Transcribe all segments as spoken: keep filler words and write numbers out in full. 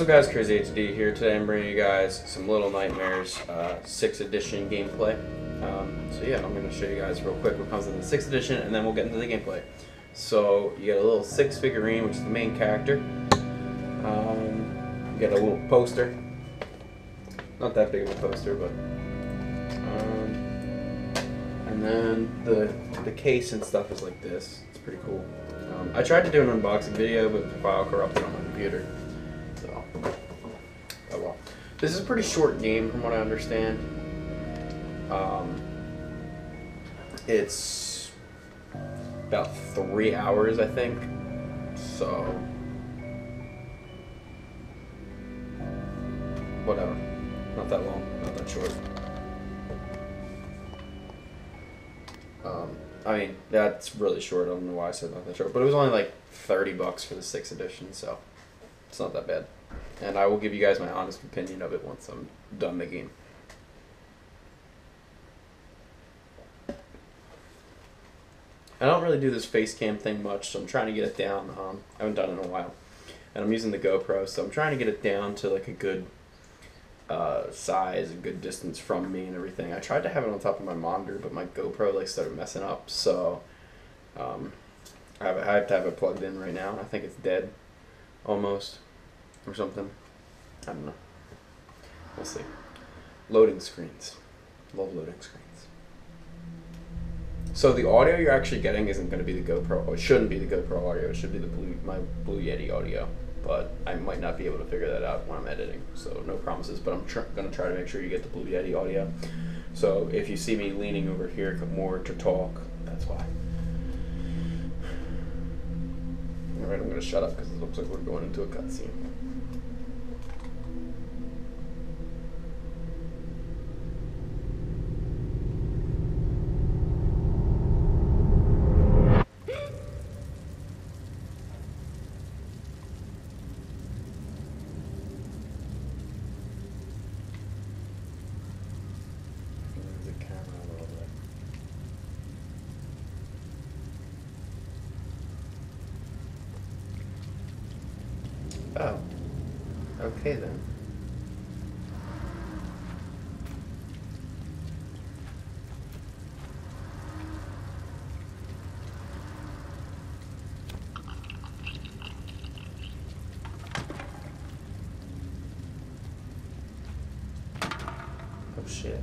up guys, Crazy H D here. Today I'm bringing you guys some Little Nightmares uh, sixth edition gameplay. Um, so yeah, I'm going to show you guys real quick what comes in the sixth edition and then we'll get into the gameplay. So you get a little six figurine, which is the main character. Um, you get a little poster. Not that big of a poster, but... Um, and then the, the case and stuff is like this. It's pretty cool. Um, I tried to do an unboxing video, but the file corrupted on my computer. So, oh well. This is a pretty short game from what I understand. Um, it's about three hours, I think. So, whatever. Not that long, not that short. Um, I mean, that's really short. I don't know why I said not that short, but it was only like thirty bucks for the sixth edition, so it's not that bad. And I will give you guys my honest opinion of it once I'm done the game. I don't really do this face cam thing much, so I'm trying to get it down. Um, I haven't done it in a while, and I'm using the GoPro, so I'm trying to get it down to like a good uh, size, a good distance from me and everything. I tried to have it on top of my monitor, but my GoPro like started messing up, so um, I, have, I have to have it plugged in right now. I think it's dead, almost, or something. I don't know. We'll see. Loading screens. Love loading screens. So the audio you're actually getting isn't going to be the GoPro. It shouldn't be the GoPro audio. It should be the Blue, my Blue Yeti audio. But I might not be able to figure that out when I'm editing. So no promises. But I'm tr going to try to make sure you get the Blue Yeti audio. So if you see me leaning over here more to talk, that's why. All right, I'm going to shut up because it looks like we're going into a cutscene. Oh, okay then. Oh shit.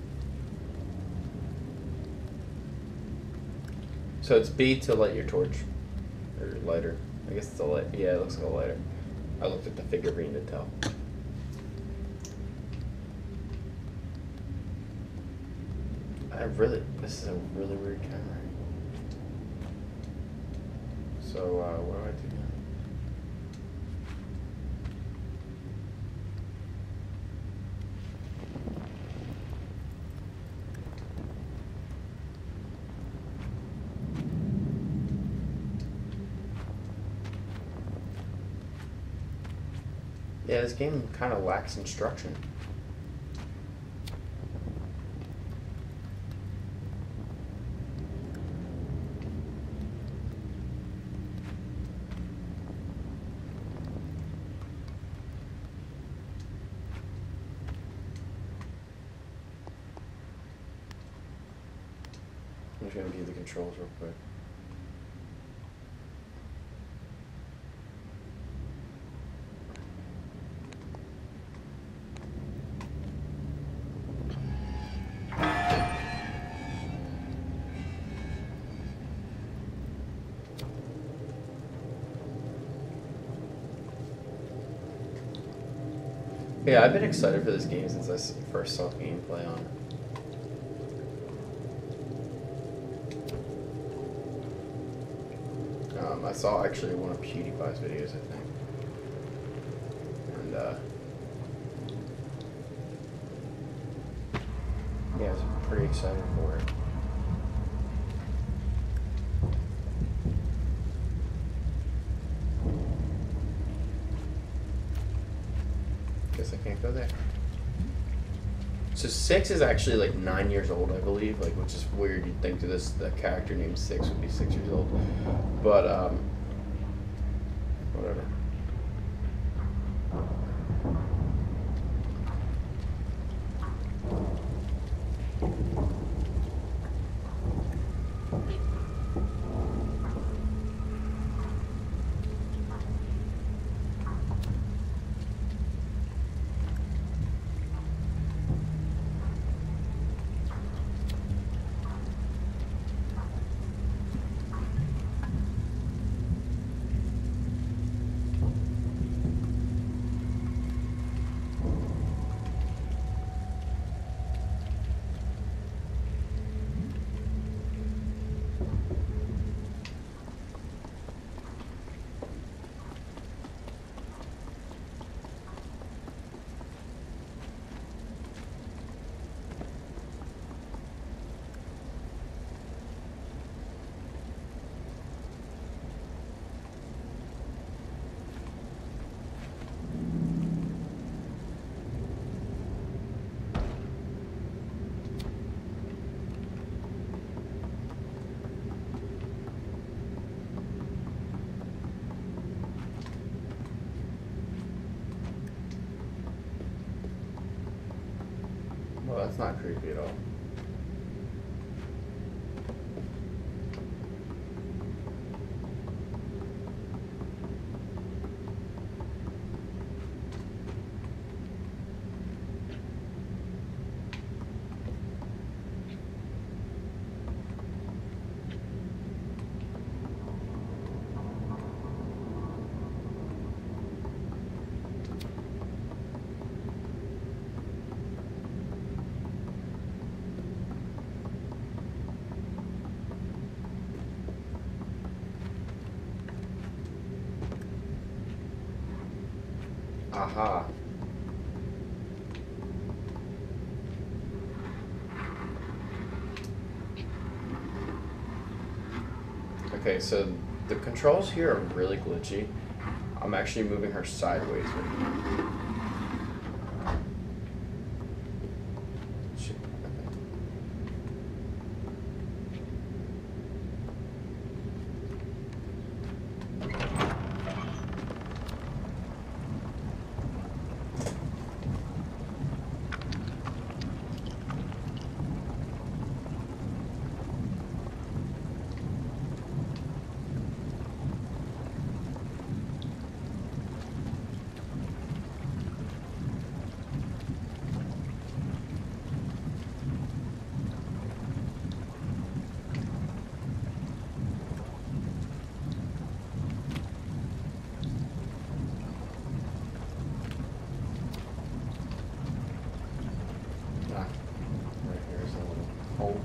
So it's B to light your torch, or lighter. I guess it's a light. Yeah, it looks like a lighter. I looked at the figurine to tell. I really, this is a really weird camera. So, uh, what do I do now? Yeah, this game kind of lacks instruction. I'm just going to view the controls real quick. Yeah, I've been excited for this game since I first saw gameplay on it. Um, I saw actually one of PewDiePie's videos, I think. And, uh... yeah, I was pretty excited for it. Guess I can't go there. So Six is actually like nine years old, I believe, like, which is weird. You'd think that this the character named Six would be six years old, but um, whatever. That's not creepy at all. Aha. Okay, so the controls here are really glitchy. I'm actually moving her sideways right now. Shit. Ah, right here's a little hole.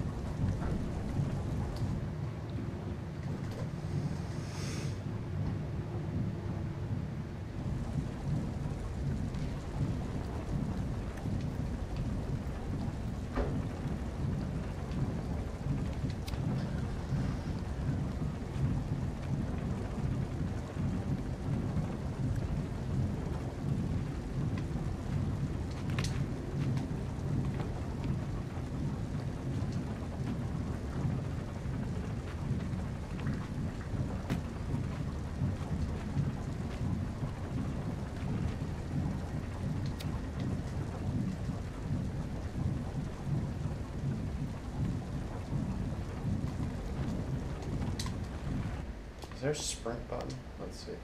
Is there a sprint button? Let's see.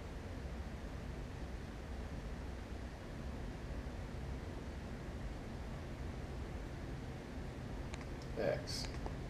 X.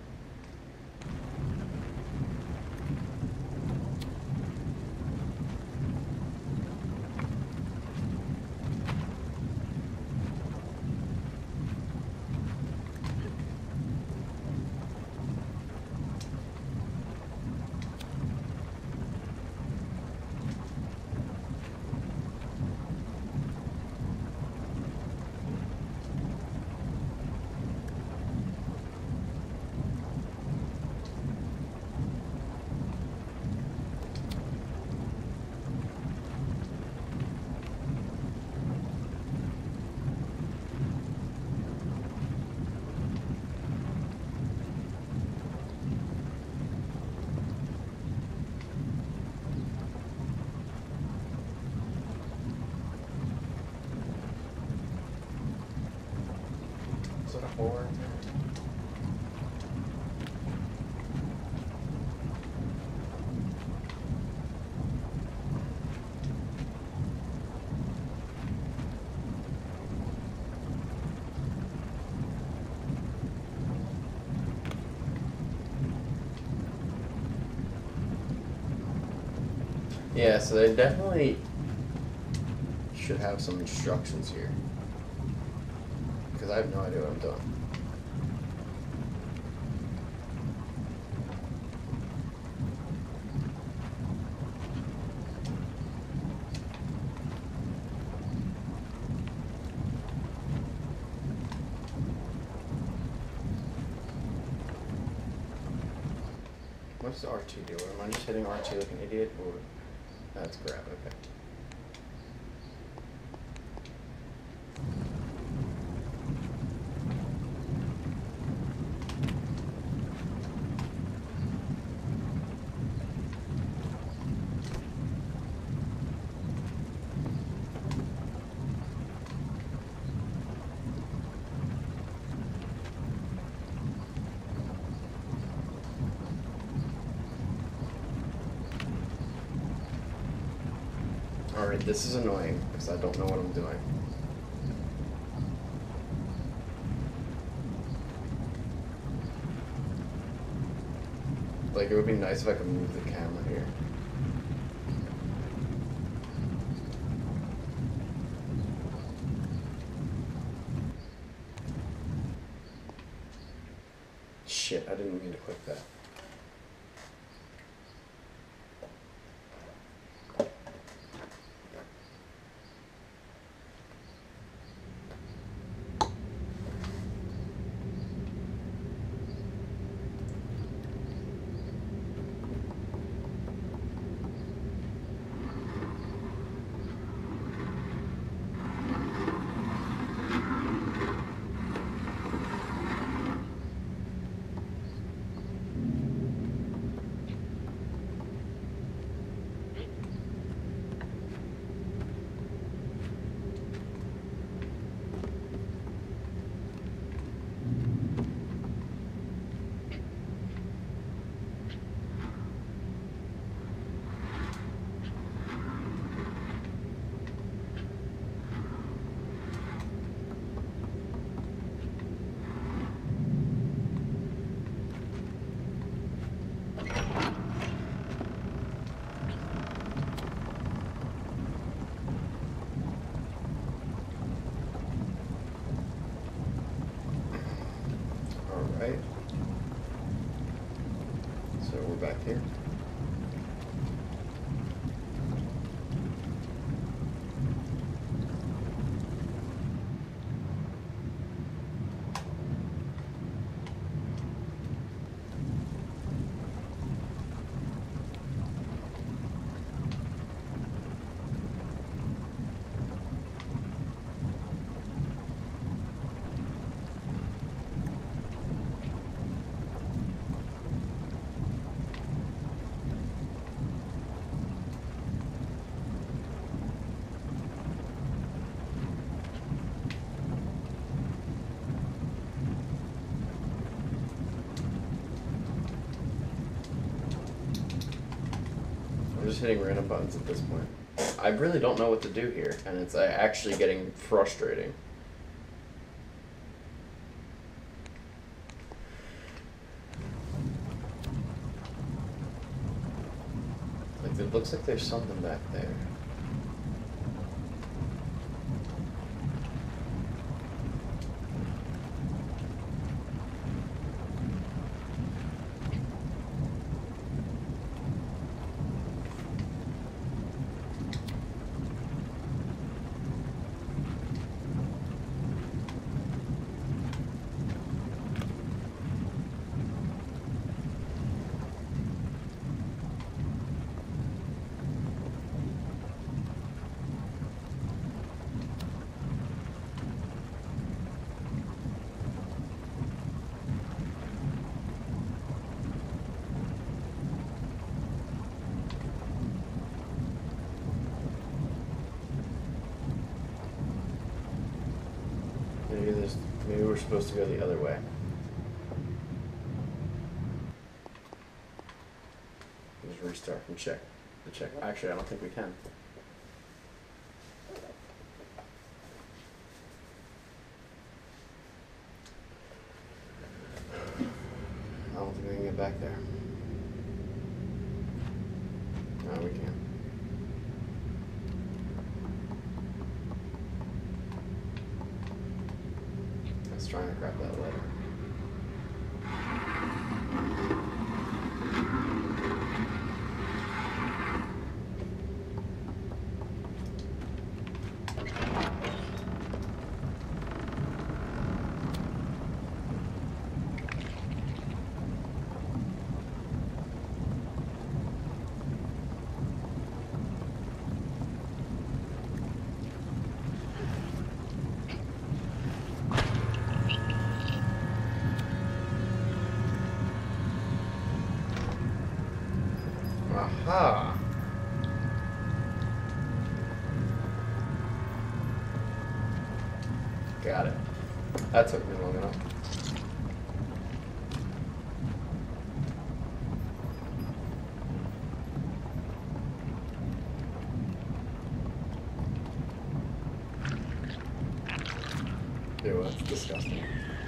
Is that a hole right there? Yeah, so they definitely should have some instructions here. Because I have no idea what I'm doing. What's the R two do? Am I just hitting R two like an idiot? Or that's grab, okay. Alright, this is annoying because I don't know what I'm doing. Like, it would be nice if I could move the camera here. Shit, I didn't mean to click that. Alright. So we're back here. I'm just hitting random buttons at this point. I really don't know what to do here, and it's uh, actually getting frustrating. Like, it looks like there's something back there. Maybe there's, maybe we're supposed to go the other way. Just restart and check the check. Actually, I don't think we can. I don't think we can get back there. No, we can't. Let's try and grab that letter. Aha! Got it. That took me long enough. disgusting.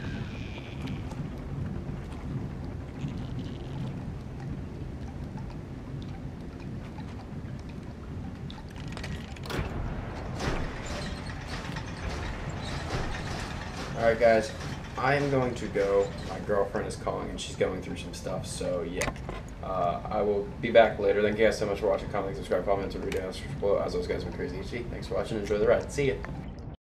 Alright guys, I am going to go. My girlfriend is calling and she's going through some stuff, so yeah. Uh, I will be back later. Thank you guys so much for watching. Comment, subscribe, follow me on Twitter, videos. As always guys, I'm Crazy H D. Thanks for watching. Enjoy the ride. See ya.